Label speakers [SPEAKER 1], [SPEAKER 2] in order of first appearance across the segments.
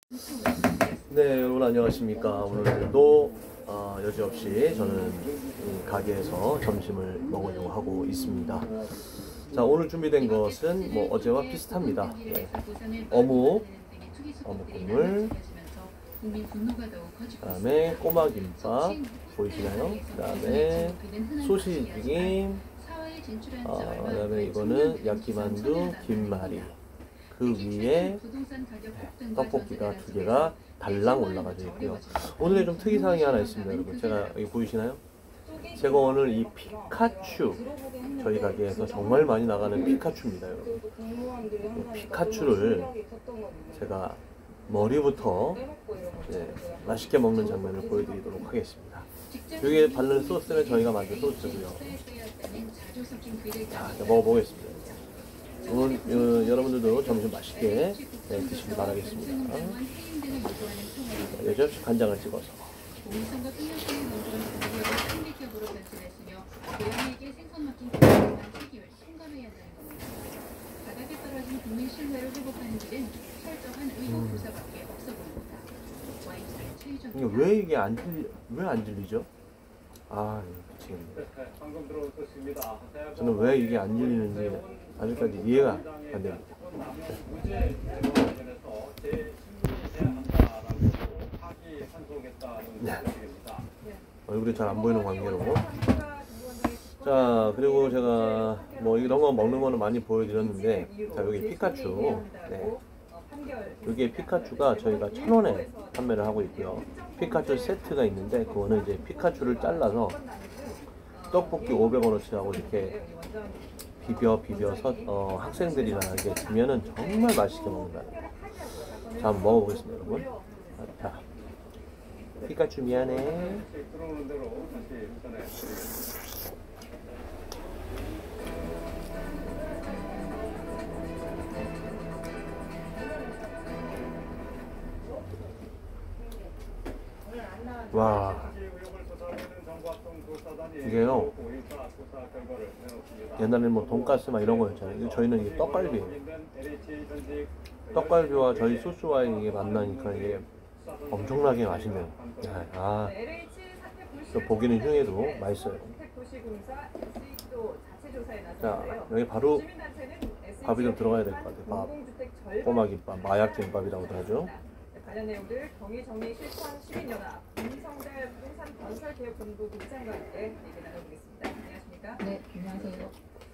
[SPEAKER 1] 네, 여러분 안녕하십니까. 오늘도 여지없이 저는 이 가게에서 점심을 먹으려고 하고 있습니다. 자, 오늘 준비된 것은 뭐 어제와 비슷합니다. 네. 어묵 국물, 그다음에 꼬마김밥 보이시나요? 그다음에 소시지김, 그다음에 이거는 야끼만두 김말이. 그 위에 떡볶이가 두 개가 달랑 올라가져 있고요. 오늘의 좀 특이사항이 하나 있습니다, 여러분. 제가 여기 보이시나요? 제가 오늘 이 피카츄, 저희 가게에서 정말 많이 나가는 피카츄입니다, 여러분. 피카츄를 제가 머리부터 맛있게 먹는 장면을 보여드리도록 하겠습니다. 여기에 바르는 소스는 저희가 만든 소스고요. 자, 먹어보겠습니다. 오늘 여러분들도 점심 맛있게 드시길 바라겠습니다. 여지없이 간장을 찍어서. 왜 이게 왜 안 질리죠? 아, 미치겠네. 저는 왜 이게 안 질리는지 아직까지 이해가 안 됩니다. 네. 얼굴이 잘 안 보이는 관계로. 자, 그리고 제가 뭐 이런 거 먹는 거는 많이 보여드렸는데, 자, 여기 피카츄. 네. 여기 피카츄가 저희가 1,000원에 판매를 하고 있고요. 피카츄 세트가 있는데, 그거는 이제 피카츄를 잘라서 떡볶이 500원어치하고 이렇게 비벼서 학생들이나 이렇게 주면은 정말 맛있게 먹는다. 자, 한번 먹어보겠습니다, 여러분. 자, 피카츄 미안해. 와, 이게요, 옛날에는 뭐 돈가스 막 이런 거였잖아요. 저희는 이게 떡갈비예요. 떡갈비와 저희 소스와 이게 만나니까 이게 엄청나게 맛있네요. 아, 저 보기는 흉해도 맛있어요. 자, 여기 바로 밥이 좀 들어가야 될 것 같아요. 밥, 꼬마김밥, 마약김밥이라고도 하죠.
[SPEAKER 2] 관련 내용들 경희 실천 시민연합 김성달 부동산 건설개혁본부 부장과 함께 얘기 나눠보겠습니다. 안녕하십니까?
[SPEAKER 3] 네, 안녕하세요.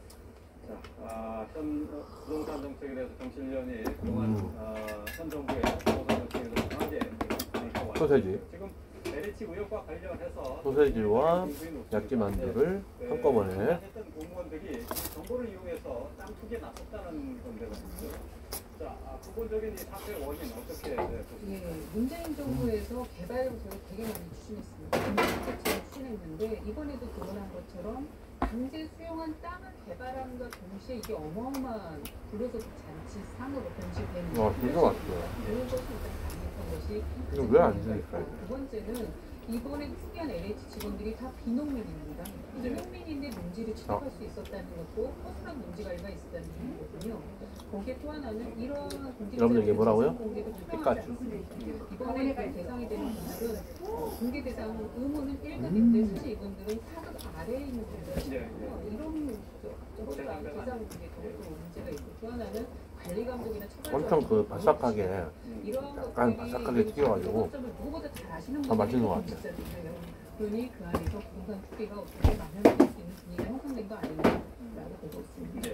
[SPEAKER 4] 현 부동산 정책에 대해서 정치인련이 그동안 현 정부의 부동산 정책에 대해서 강하게
[SPEAKER 1] 소세지.
[SPEAKER 4] 지금 LH 의혹과 관련해서
[SPEAKER 1] 소세지와 야끼만두를 한꺼번에.
[SPEAKER 4] 했던 공무원들이 정보를 이용해서 땅 투기에 나섰다는 건데 자, 부분적인 이 사태의 원인 어떻게 보십니까?
[SPEAKER 3] 문재인 정부에서 개발 요소를 되게 많이 추진했습니다. 정책처럼 추진했는데 이번에도 드러난 것처럼 강제 수용한 땅을 개발함과 동시에 이게 어마어마한 불로소득 잔치상으로 변질되는
[SPEAKER 1] 와, 진짜 맛있어요.
[SPEAKER 3] 이런 것이 일단 강력한 것이
[SPEAKER 1] 이거 왜 안 질릴까요?
[SPEAKER 3] 두 번째는 이번에 투기한 LH 직원들이 다 비농민입니다. 비농민인데 농지를 취득할 수 있었다는 것도 허술한 농지 관리가 있었다는 얘기거든요. 거기에 또 하나는 이런 공개
[SPEAKER 1] 여러분들 이게 뭐라고요?
[SPEAKER 3] 피카츄. 이번에 그 대상이 되는 분들은 공개 대상 의무는 1급인데 사실 이분들은 4급 아래에 있는 분들이거든요. 이런 허술한 대상 공개도 문제가 있고 또 하나는 관리 감독이나 처벌
[SPEAKER 1] 엄청 그 바삭하게, 약간 바삭하게 튀겨가지고 더 맛있는 것 같아요.
[SPEAKER 3] 그러니 그 안에서 부동산 투기가 어떻게 만연할 수 있는 분위기가 형성된 거 아닌가라고 보고 있습니다.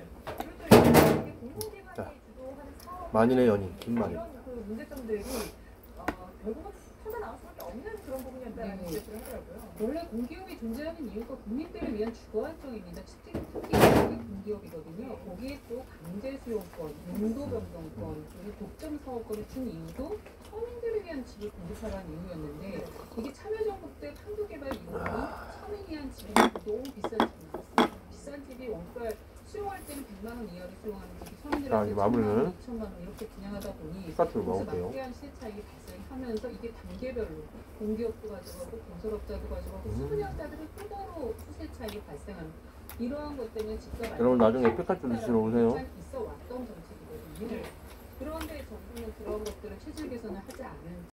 [SPEAKER 1] 자, 만인의 연인 김말이.
[SPEAKER 2] 그 문제점들이 결국은 터져 나올 수밖에 없는 그런 부분이었다는 지적을 하더라고요.
[SPEAKER 3] 원래 공기업이 존재하는 이유가 국민들을 위한 주거 안정입니다. 특히 공기업이거든요. 거기에 또 강제 수용권, 용도 변경권, 그리고 독점 사업권을 준 이유도 서민들을 위한 집을 공급하라는 이유였는데 이게 참여정부 때 판교 개발 이후로는 서민이 위한 집이 너무 비싼 집이 나왔습니다. 비싼 집이 원가 수용할 때는 100만 원 이하로 수용하는 집이 서민들한테 1,000만 원, 2천만 원 이렇게 분양하다 보니 거기서 막대한 시세 차익이 발생하면서 이게 단계별로 공기업도 가져가고 건설업자도 가져가고 수분양자들은 또 수세 차익이 발생하는 이러한 것 때문에 집값
[SPEAKER 1] 여러분 나중에 피카츄 드시러 오세요.
[SPEAKER 3] 있어 왔던 정책이거든요. 그런데 정부는 그런 것들을 체질 개선을 하지 않은